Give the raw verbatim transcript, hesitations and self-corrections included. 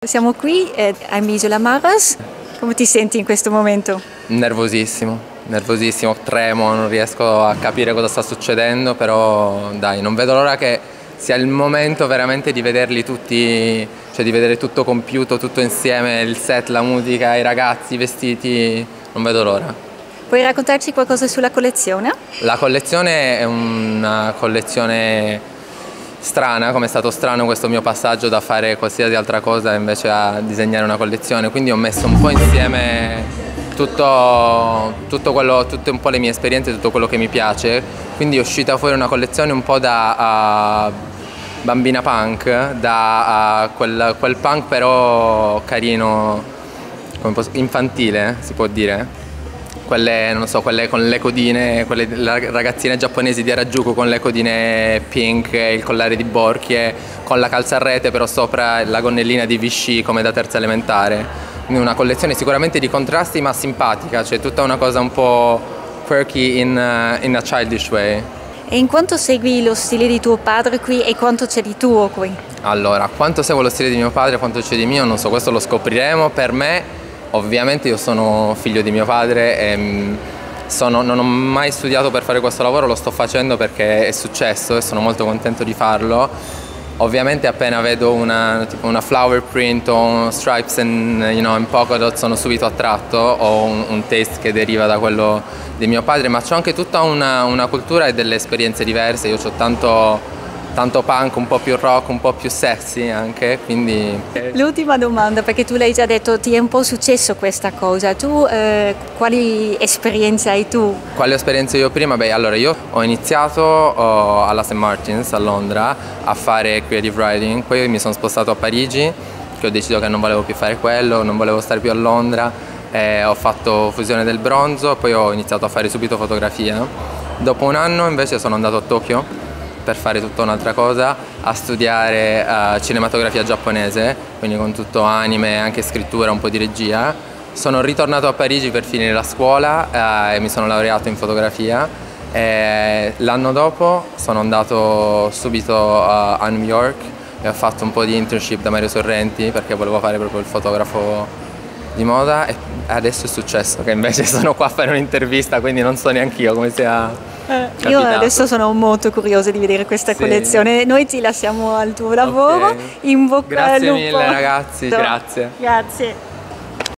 Siamo qui eh, a Isola Maras, come ti senti in questo momento? Nervosissimo, nervosissimo, tremo, non riesco a capire cosa sta succedendo, però dai, non vedo l'ora che sia il momento veramente di vederli tutti, cioè di vedere tutto compiuto, tutto insieme, il set, la musica, i ragazzi, i vestiti, non vedo l'ora. Puoi raccontarci qualcosa sulla collezione? La collezione è una collezione strana, come è stato strano questo mio passaggio da fare qualsiasi altra cosa invece a disegnare una collezione, quindi ho messo un po' insieme tutto, tutto quello, tutte un po' le mie esperienze, tutto quello che mi piace, quindi è uscita fuori una collezione un po' da uh, bambina punk, da uh, quel, quel punk però carino, come posso, infantile si può dire. Quelle, non so, quelle con le codine, quelle ragazzine giapponesi di Harajuku con le codine pink, il collare di borchie, con la calza a rete però sopra la gonnellina di Vichy come da terza elementare. Quindi una collezione sicuramente di contrasti ma simpatica, cioè tutta una cosa un po' quirky in, uh, in a childish way. E in quanto segui lo stile di tuo padre qui e quanto c'è di tuo qui? Allora, quanto seguo lo stile di mio padre e quanto c'è di mio, non so, questo lo scopriremo. Per me ovviamente io sono figlio di mio padre e sono, non ho mai studiato per fare questo lavoro, lo sto facendo perché è successo e sono molto contento di farlo. Ovviamente appena vedo una, tipo una flower print o uno stripes and, you know, in polka dot sono subito attratto, ho un, un taste che deriva da quello di mio padre, ma c'ho anche tutta una, una cultura e delle esperienze diverse. Io ho tanto... tanto punk, un po' più rock, un po' più sexy anche, quindi... L'ultima domanda, perché tu l'hai già detto, ti è un po' successo questa cosa, tu eh, quali esperienze hai tu? Quali esperienze io prima? Beh, allora io ho iniziato oh, alla Saint Martins a Londra a fare creative writing, poi mi sono spostato a Parigi, che ho deciso che non volevo più fare quello, non volevo stare più a Londra, eh, ho fatto fusione del bronzo, poi ho iniziato a fare subito fotografia. Dopo un anno invece sono andato a Tokyo per fare tutta un'altra cosa, a studiare uh, cinematografia giapponese, quindi con tutto anime, anche scrittura, un po' di regia. Sono ritornato a Parigi per finire la scuola uh, e mi sono laureato in fotografia. L'anno dopo sono andato subito uh, a New York e ho fatto un po' di internship da Mario Sorrenti perché volevo fare proprio il fotografo di moda e adesso è successo che invece sono qua a fare un'intervista, quindi non so neanche io come sia Eh, io adesso sono molto curiosa di vedere questa sì. collezione. Noi ti lasciamo al tuo lavoro. Okay. In bocca al lupo. Grazie mille ragazzi, grazie. Grazie.